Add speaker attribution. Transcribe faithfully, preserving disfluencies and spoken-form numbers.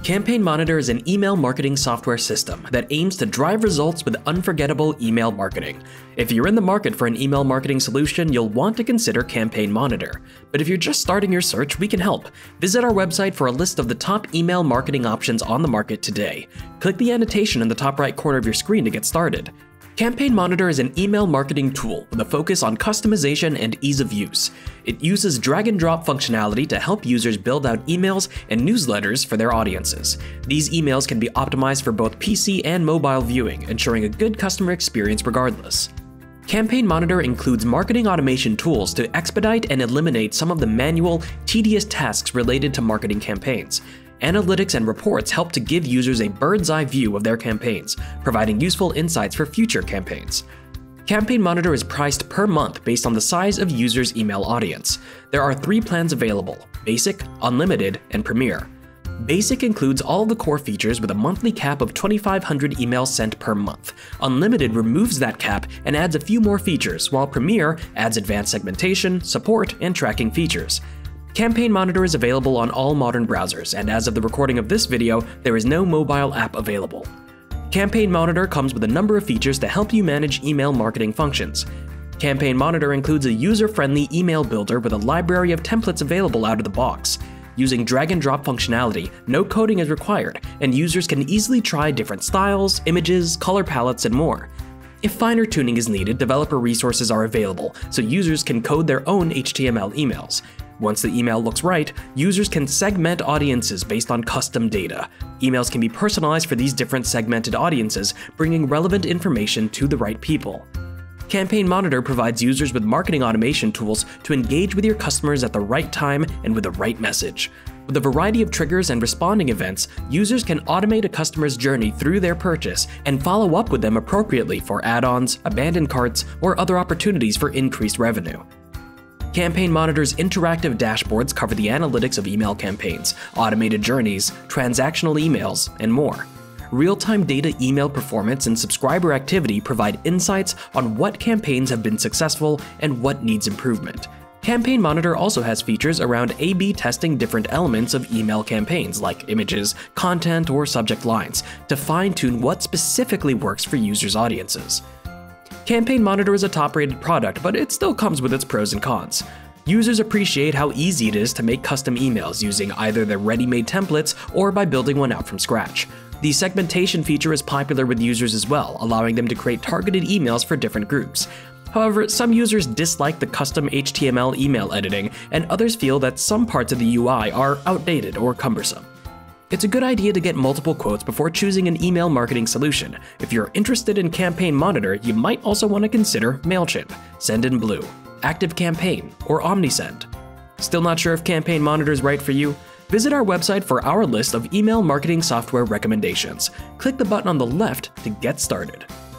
Speaker 1: Campaign Monitor is an email marketing software system that aims to drive results with unforgettable email marketing. If you're in the market for an email marketing solution, you'll want to consider Campaign Monitor. But if you're just starting your search, we can help. Visit our website for a list of the top email marketing options on the market today. Click the annotation in the top right corner of your screen to get started. Campaign Monitor is an email marketing tool with a focus on customization and ease of use. It uses drag and drop functionality to help users build out emails and newsletters for their audiences. These emails can be optimized for both P C and mobile viewing, ensuring a good customer experience regardless. Campaign Monitor includes marketing automation tools to expedite and eliminate some of the manual, tedious tasks related to marketing campaigns. Analytics and reports help to give users a bird's-eye view of their campaigns, providing useful insights for future campaigns. Campaign Monitor is priced per month based on the size of users' email audience. There are three plans available: Basic, Unlimited, and Premier. Basic includes all the core features with a monthly cap of twenty-five hundred emails sent per month. Unlimited removes that cap and adds a few more features, while Premier adds advanced segmentation, support, and tracking features. Campaign Monitor is available on all modern browsers, and as of the recording of this video, there is no mobile app available. Campaign Monitor comes with a number of features to help you manage email marketing functions. Campaign Monitor includes a user-friendly email builder with a library of templates available out of the box. Using drag and drop functionality, no coding is required, and users can easily try different styles, images, color palettes, and more. If finer tuning is needed, developer resources are available, so users can code their own H T M L emails. Once the email looks right, users can segment audiences based on custom data. Emails can be personalized for these different segmented audiences, bringing relevant information to the right people. Campaign Monitor provides users with marketing automation tools to engage with your customers at the right time and with the right message. With a variety of triggers and responding events, users can automate a customer's journey through their purchase and follow up with them appropriately for add-ons, abandoned carts, or other opportunities for increased revenue. Campaign Monitor's interactive dashboards cover the analytics of email campaigns, automated journeys, transactional emails, and more. Real-time data email performance and subscriber activity provide insights on what campaigns have been successful and what needs improvement. Campaign Monitor also has features around A B testing different elements of email campaigns like images, content, or subject lines to fine-tune what specifically works for users' audiences. Campaign Monitor is a top-rated product, but it still comes with its pros and cons. Users appreciate how easy it is to make custom emails using either their ready-made templates or by building one out from scratch. The segmentation feature is popular with users as well, allowing them to create targeted emails for different groups. However, some users dislike the custom H T M L email editing, and others feel that some parts of the U I are outdated or cumbersome. It's a good idea to get multiple quotes before choosing an email marketing solution. If you're interested in Campaign Monitor, you might also want to consider MailChimp, Sendinblue, ActiveCampaign, or OmniSend. Still not sure if Campaign Monitor is right for you? Visit our website for our list of email marketing software recommendations. Click the button on the left to get started.